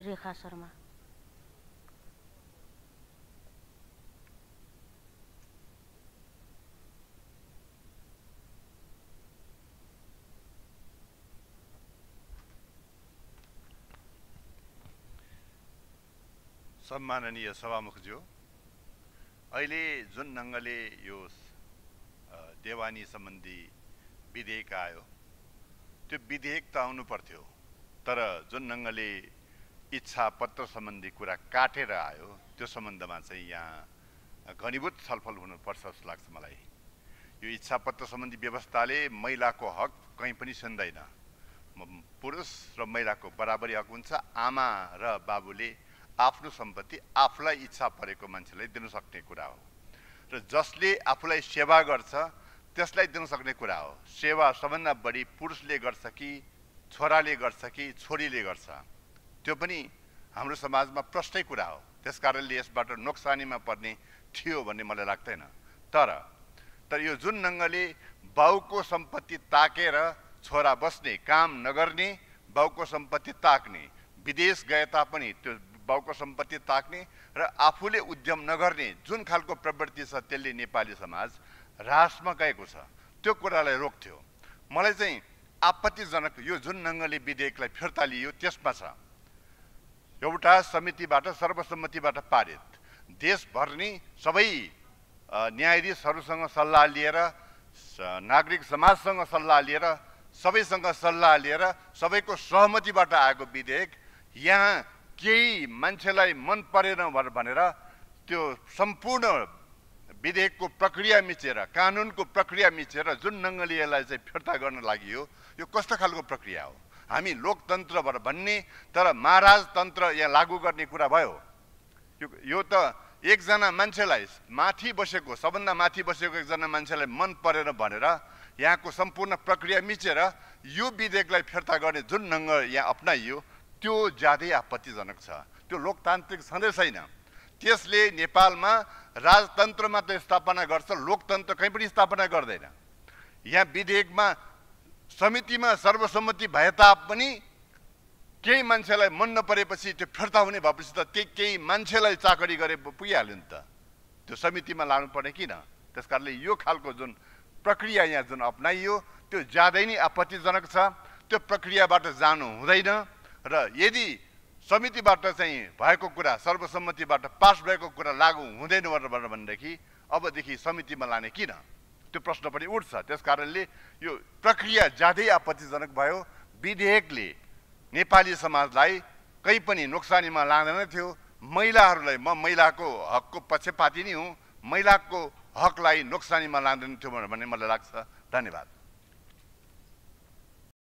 रेखा शर्मा। सम्माननीय सभामुखज्यू, अहिले जुन ढङ्गले यो देवानी सम्बन्धी विधेयक आयो त्यो विधेयक त आउनु पर्थ्यो, तर जुन ढङ्गले इच्छा पत्र सम्बन्धी कुरा काटेर आयो त्यो सम्बन्धमा चाहिँ यहाँ घनीभूत छलफल हुनुपर्छ जस्तो लाग्छ मलाई। यो इच्छा पत्र सम्बन्धी व्यवस्थाले महिलाको हक कहीँ पनि सुन्दैन। पुरुष र महिलाको बराबरी हक हुन्छ। आमा र बाबुले आफ्नो सम्पत्ति आफूलाई इच्छा परेको मान्छेलाई दिन सक्ने कुरा हो र जसले आफूलाई सेवा गर्छ त्यसलाई दिन सक्ने कुरा हो। सेवा सबभन्दा बढी पुरुषले गर्छ कि छोराले गर्छ कि छोरीले गर्छ, त्यो पनि हाम्रो समाजमा प्रष्टै कुरा हो। त्यसकारणले यसबाट नोक्सानीमा पर्ने थियो भन्ने मलाई लाग्दैन। तर यो जुन ढङ्गले बाउको सम्पत्ति ताकेर छोरा बस्ने, काम नगर्ने, बाउको सम्पत्ति ताक्ने, विदेश गए तापनि त्यो बाउको सम्पत्ति ताक्ने र आफूले उद्यम नगर्ने जुन खालको प्रवृत्ति छ त्यसले नेपाली समाज ह्रासमा गएको छ, त्यो कुरालाई रोक्थ्यो। मलाई चाहिँ आपत्तिजनक यो जुन ढङ्गले विधेयकलाई फिर्ता लियो त्यसमा छ एउटा समितिबाट सर्वसम्मतिबाट पारित, देशभर नै सबै न्यायाधीशहरूसँग सल्लाह लिएर, नागरिक समाजसँग सल्लाह लिएर, सबैसँग सल्लाह लिएर सबैको सहमतिबाट आएको विधेयक यहाँ केही मान्छेलाई मन परेन भनेर त्यो सम्पूर्ण विधेयकको प्रक्रिया मिचेर, कानुनको प्रक्रिया मिचेर जुन ढङ्गले यसलाई चाहिँ फिर्ता गर्न लागि यो कस्तो खालको प्रक्रिया हो? हामी लोकतन्त्रबाट भन्ने तर महाराजतन्त्र यहाँ लागू गर्ने कुरा भयो। यो त एकजना मान्छेलाई माथि बसेको, सबभन्दा माथि बसेको एकजना मान्छेलाई मन परेन भनेर यहाँको सम्पूर्ण प्रक्रिया मिचेर यो विधेयकलाई फिर्ता गर्ने जुन ढङ्ग यहाँ अपनाइयो त्यो ज्यादै आपत्तिजनक छ। त्यो लोकतान्त्रिक छँदै छैन। त्यसले नेपालमा राजतन्त्र मात्र स्थापना गर्छ, लोकतन्त्र कहीँ पनि स्थापना गर्दैन। यहाँ विधेयकमा समितिमा सर्वसम्मति भए तापनि केही मान्छेलाई मन नपरेपछि त्यो फिर्ता हुने भएपछि त केही मान्छेलाई चाकरी गरे पुगिहाल्यो नि त। त्यो समितिमा लानुपर्ने किन? त्यसकारणले यो खालको जुन प्रक्रिया यहाँ जुन अपनाइयो त्यो ज्यादै नै आपत्तिजनक छ। त्यो प्रक्रियाबाट जानु हुँदैन र यदि समितिबाट चाहिँ भएको कुरा, सर्वसम्मतिबाट पास भएको कुरा लागू हुँदैन भनेदेखि अबदेखि समितिमा लाने किन? त्यो प्रश्न पनि उठ्छ। त्यसकारणले यो प्रक्रिया ज्यादै आपत्तिजनक भयो। विधेयकले नेपाली समाजलाई कहीँ पनि नोक्सानीमा लाँदैन थियो। महिलाहरूलाई, म महिलाको हकको पक्षपाती नै हुँ, महिलाको हकलाई नोक्सानीमा लाँदैन थियो भन्ने मलाई लाग्छ। धन्यवाद।